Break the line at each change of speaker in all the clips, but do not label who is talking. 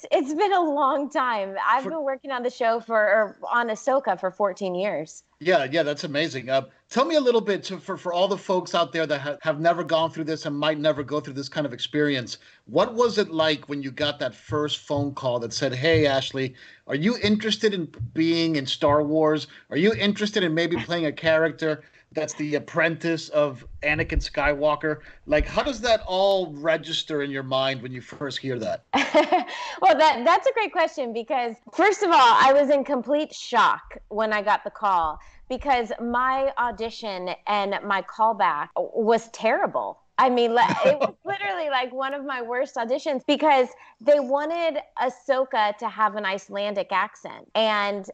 It's been a long time. I've been working on the show on Ahsoka for 14 years.
Yeah, yeah, that's amazing. Tell me a little bit for all the folks out there that have never gone through this and might never go through this kind of experience. What was it like when you got that first phone call that said, "Hey, Ashley, are you interested in being in Star Wars? Are you interested in maybe playing a character that's the apprentice of Anakin Skywalker?" Like, how does that all register in your mind when you first hear that?
Well, that's a great question because first of all, I was in complete shock when I got the call because my audition and my callback was terrible. I mean, it was literally like one of my worst auditions because they wanted Ahsoka to have an Icelandic accent, and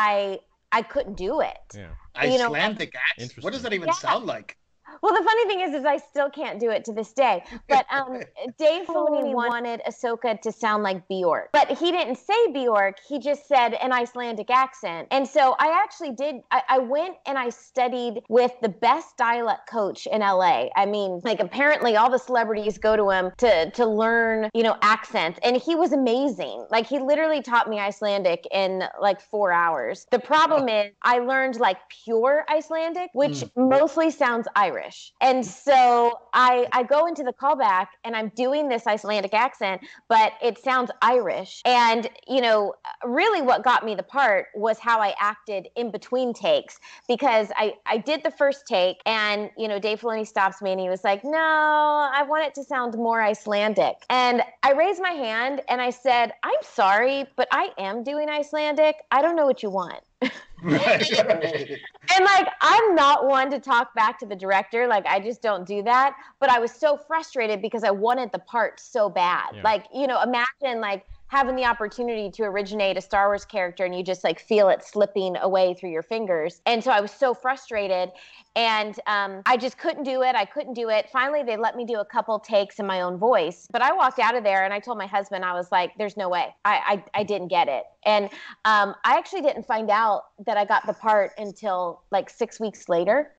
I couldn't do it.
Yeah.
You know, like,
Icelandic accent? What does
Interesting.
that even
yeah.
sound like?
Well, the funny thing is I still can't do it to this day. But Dave Filoni wanted Ahsoka to sound like Bjork, but he didn't say Bjork. He just said an Icelandic accent. And so I actually did. I went and I studied with the best dialect coach in LA. I mean, like apparently all the celebrities go to him to learn, accents, and he was amazing. Like he literally taught me Icelandic in like 4 hours. The problem is I learned like pure Icelandic, which mostly sounds Irish. And so I go into the callback and I'm doing this Icelandic accent, but it sounds Irish. And, really what got me the part was how I acted in between takes, because I did the first take and, Dave Filoni stops me and he was like, "No, I want it to sound more Icelandic." And I raised my hand and I said, "I'm sorry, but I am doing Icelandic. I don't know what you want."
Right.
And like, I'm not one to talk back to the director. Like, I just don't do that. But I was so frustrated because I wanted the part so bad.
Yeah.
Like, imagine like having the opportunity to originate a Star Wars character and you just like feel it slipping away through your fingers. And so I was so frustrated. And I just couldn't do it. I couldn't do it. Finally, they let me do a couple takes in my own voice. But I walked out of there and I told my husband, I was like, "There's no way. I didn't get it." And I actually didn't find out that I got the part until like 6 weeks later.